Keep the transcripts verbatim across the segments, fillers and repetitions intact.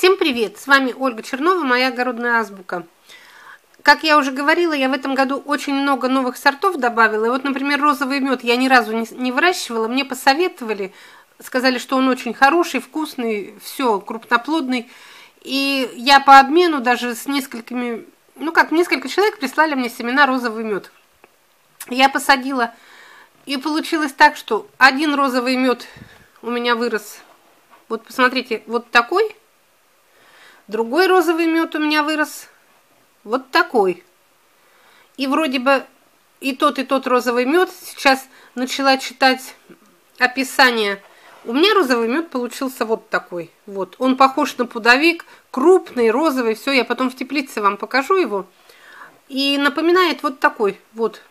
Всем привет! С вами Ольга Чернова, моя огородная азбука. Как я уже говорила, я в этом году очень много новых сортов добавила. И вот, например, розовый мед я ни разу не, не выращивала. Мне посоветовали, сказали, что он очень хороший, вкусный, все, крупноплодный. И я по обмену даже с несколькими, ну как, несколько человек прислали мне семена розовый мед. Я посадила, и получилось так, что один розовый мед у меня вырос. Вот посмотрите, вот такой. Другой розовый мед у меня вырос вот такой. И вроде бы и тот, и тот розовый мед. Сейчас начала читать описание. У меня розовый мед получился вот такой. Вот. Он похож на пудовик, крупный, розовый. Все, я потом в теплице вам покажу его. И напоминает вот такой. Вот.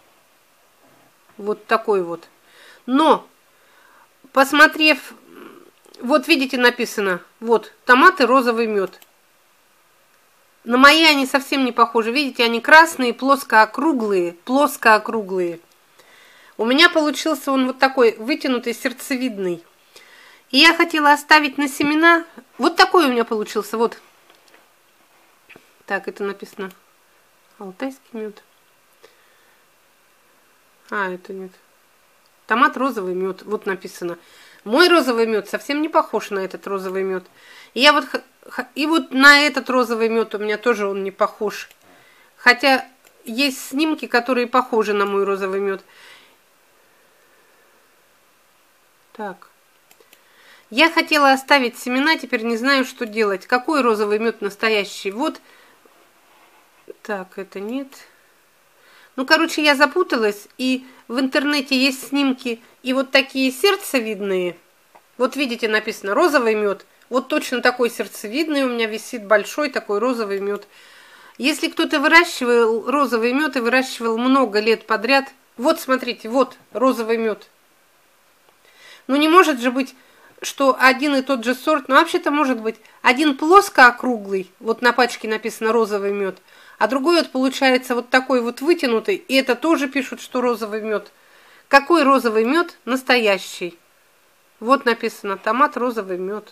Вот такой вот. Но, посмотрев... Вот видите, написано, вот, томаты, розовый мед. На мои они совсем не похожи. Видите, они красные, плоско-округлые, плоско-округлые. У меня получился он вот такой, вытянутый, сердцевидный. И я хотела оставить на семена. Вот такой у меня получился, вот. Так, это написано алтайский мед. А, это нет. Томат, розовый мед, вот написано. Мой розовый мед совсем не похож на этот розовый мед. И я вот и вот на этот розовый мед у меня тоже он не похож. Хотя есть снимки, которые похожи на мой розовый мед. Так. Я хотела оставить семена, теперь не знаю, что делать. Какой розовый мед настоящий? Вот. Так, это нет. Ну, короче, я запуталась, и в интернете есть снимки, и вот такие сердцевидные. Вот видите, написано розовый мед. Вот точно такой сердцевидный у меня висит, большой такой розовый мед. Если кто-то выращивал розовый мед и выращивал много лет подряд, вот смотрите, вот розовый мед. Ну, не может же быть, что один и тот же сорт, ну, вообще-то может быть один плоско-округлый, вот на пачке написано розовый мед, а другой вот получается вот такой вот вытянутый, и это тоже пишут, что розовый мед. Какой розовый мед настоящий? Вот написано томат, розовый мед.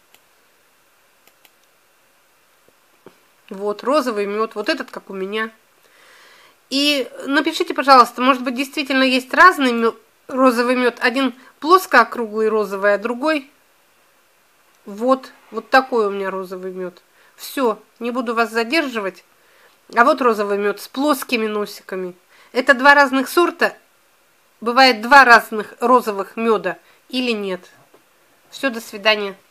Вот розовый мед, вот этот как у меня. И напишите, пожалуйста, может быть действительно есть разный мед, розовый мед. Один плоско-округлый розовый, а другой вот, вот такой у меня розовый мед. Все, не буду вас задерживать. А вот розовый мед с плоскими носиками. Это два разных сорта. Бывает два разных розовых меда или нет. Все, до свидания.